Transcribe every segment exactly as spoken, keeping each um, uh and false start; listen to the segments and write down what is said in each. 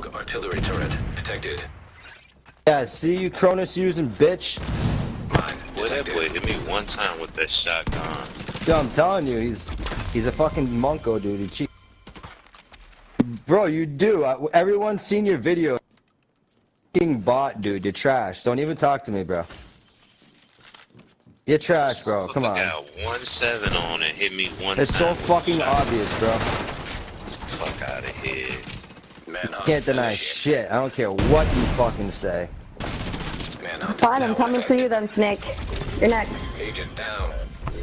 artillery turret detected. Yeah, see you, Cronus using bitch. Boy, that boy hit me one time with that shotgun. Yo, I'm telling you, he's he's a fucking monko, dude. He cheat. Bro, you do. I, everyone's seen your video. Fucking bot, dude. You're trash. Don't even talk to me, bro. You're trash, bro. Come on. Got one seven on and hit me one. It's so fucking obvious, bro. Fuck out of here. You can't deny shit. I don't care what you fucking say. Fine, I'm coming for you then, Snake. You're next. Agent down.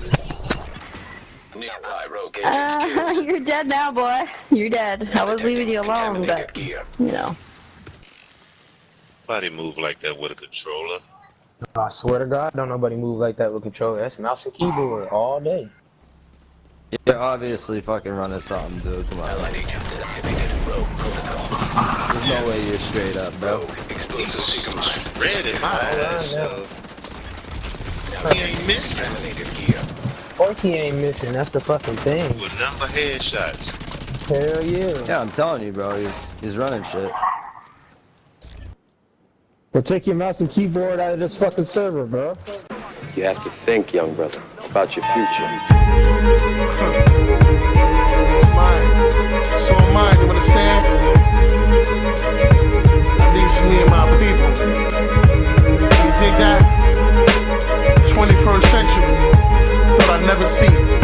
Nearby rogue Uh, agent you're dead now, boy. You're dead. I was leaving you alone, but, you know. Nobody move like that with a controller. I swear to God, don't nobody move like that with controller. That's mouse and keyboard all day. You're obviously fucking running something, dude. Come on. Allied agent deactivated. Rogue protocol. There's no way you're straight up, bro. Rogue explosive seeker Red in my ass. So. He ain't missing. Terminated gear. Of course he ain't missing. That's the fucking thing. With number headshots. Hell yeah. Yeah, I'm telling you, bro. He's he's running shit. Well, take your mouse and keyboard out of this fucking server, bro. You have to think, young brother, about your future. It's mine. It's all mine, you understand? At least me and my people. You dig that? twenty-first century. Thought I'd never see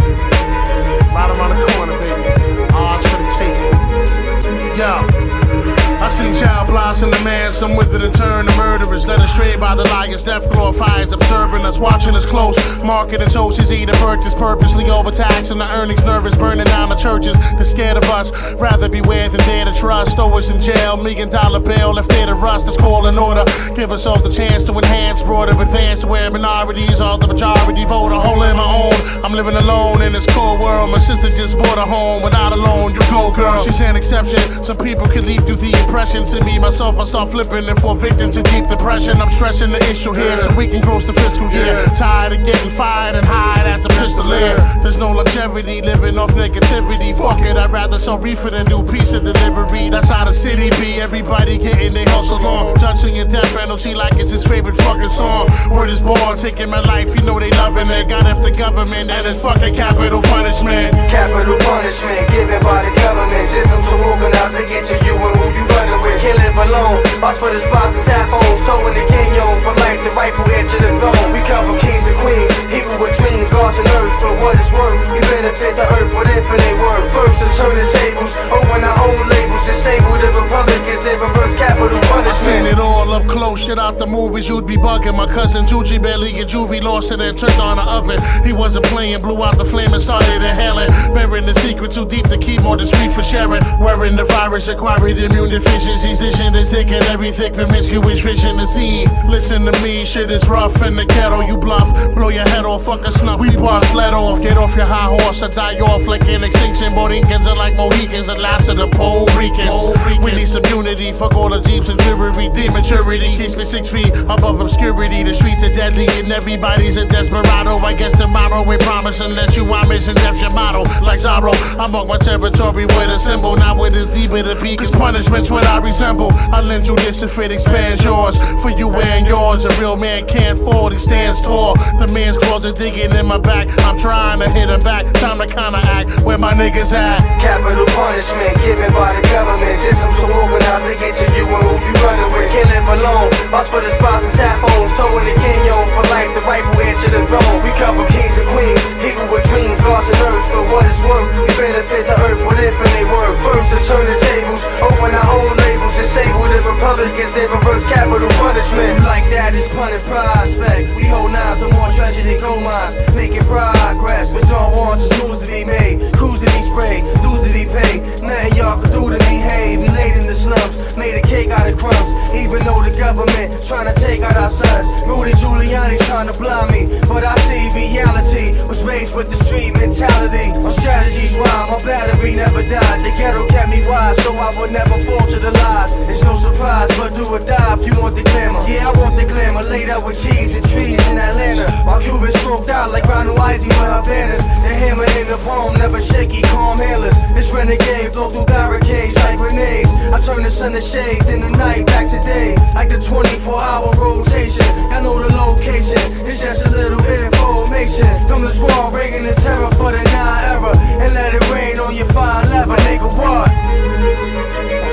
it. Right around the corner, baby. Odds for the taking. Yo. I seen child blossom the man, some with it and turn to murderers, led astray by the lions, death glorifies, observing us, watching us close, marketing socials, eating purchase, purposely overtaxing the earnings, nervous, burning down the churches, they're scared of us, rather beware than dare to trust, throw us in jail, million dollar bill, left there to rust, that's call in order, give us all the chance to enhance, broader advance to where minorities are the majority voter, hole in my own, I'm living alone in this cold world, my sister just bought a home, without a loan, you go girl, she's an exception, some people can leave through the impression to me, myself, I start flipping and fall victim to deep depression. I'm stressing the issue here so we can close the fiscal year. Tired of getting fired and hide as a pistolier. There's no longevity living off negativity. Fuck it, I'd rather sell reefer than do pizza delivery. That's how the city be. Everybody getting they hustle on. Touching your death penalty like it's his favorite fucking song. Word is born, taking my life, you know they loving it. Got F the government and it's fucking capital punishment. Capital punishment given by the government. System so organized to get to you and who you running with. Can't live alone. Watch for the spots and tap phones. Toe in the canyon for life, the rightful edge of the throne. We come from kings and queens, people with dreams, gods and earth. For what it's worth, we benefit the earth with infinite worth. First to turn the tables, open our own labels. Disable the Republicans, they reverse capital punishment. I seen it all up close, shit out the movies, you'd be bugging. My cousin Juji barely get juvie, lost it and turned on the oven. He wasn't playing, blew out the flame and started inhaling. Burying the secret too deep to keep more discreet for sharing. Wearing the virus, acquired immune deficiencies. This shit is thick and every thick promiscuous vision to see. Listen to me, shit is rough in the ghetto. You bluff, blow your head off, fuck a snuff. We bust, let off, get off your high horse or die off like an extinction. Borincans are like Mohicans, the last of the Puerto Ricans. We need some unity, fuck all the jeeps and jewelry. Deep maturity, keeps me six feet above obscurity. The streets are deadly and everybody's a desperado. I guess tomorrow we promise unless you are missing death your motto. Like Zorro, I mark my territory with a symbol, not with a Z with a B. Cause punishment's what I resemble. I lend you this if it expands yours. For you and yours, a real man can't fall, he stands tall. The man's claws are digging in my back. I'm trying to hit him back. Time to counteract where my niggas at. Capital punishment given by the government. System so organized to get to you and who you running with. Can't live alone. Watch for the spots and tap phones. Toe in the canyon for life, the rightful edge of the throne. We come from kings and queens, people with dreams, gods and earth. For what it's worth, we benefit the earth with infinite worth. First to turn the tables, open our own labels. Disable the Republicans, they reverse capital punishment. Like that is punted prospect. We hold knives and more treasure than gold mines. Making progress, but don't want just news to be made. Crews to be sprayed, dues to be paid. Nothing y'all can do to me, hey. We laid in the slums, made a cake out of crumbs. Even though the government trying to take out our sons. Rudy Giuliani trying to blind me, but I see reality. Was raised with the street mentality. My strategies rhyme, my battery never died. The ghetto kept me wise, so I would never fall to the lies. It's no surprise, but do or die if you want the glamour. Yeah, I want the glamour, laid out with cheese and trees in Atlanta. While Cubans smoked out like Ronald Isley with Havanas. The hammer in the palm, never shaky, calm handlers. This renegade blow through barricades like grenades. I turn the sun to shade, then the night back to day. Like the twenty-four hour rotation. I know the location, it's just a little information. From the squad, breaking the terror for the nine era. And let it rain on your fine leather, nigga, what?